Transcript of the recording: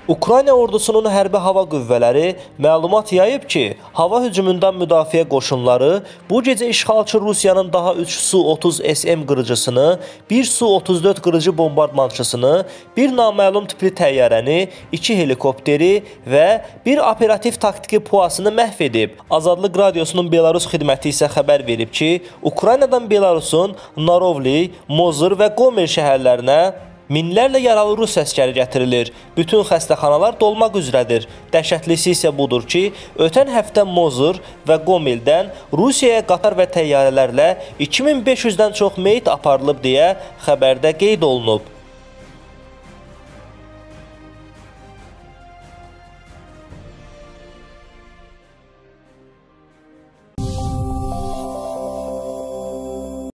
Ukrayna ordusunun hərbi hava qüvvələri məlumat yayıb ki, hava hücumundan müdafiə qoşunları bu gecə işğalçı Rusiyanın daha 3 Su-30 SM qırıcısını, 1 Su-34 qırıcı bombardmançısını, bir naməlum tipli təyyarəni, 2 helikopteri və bir operativ taktiki puasını məhv edib. Azadlıq Radiosunun Belarus xidməti isə xəbər verib ki, Ukraynadan Belarusun Narovli, Mozır və Gomel şəhərlərinə minlərlə yaralı rus əsgəri gətirilir. Bütün xəstəxanalar dolmaq üzrədir. Dəhşətlisi isə budur ki, ötən həftə Mozır və Gomeldən Rusiyaya qatar və təyyarələrlə 2500-dən çox meyit aparılıb deyə xəbərdə qeyd olunub.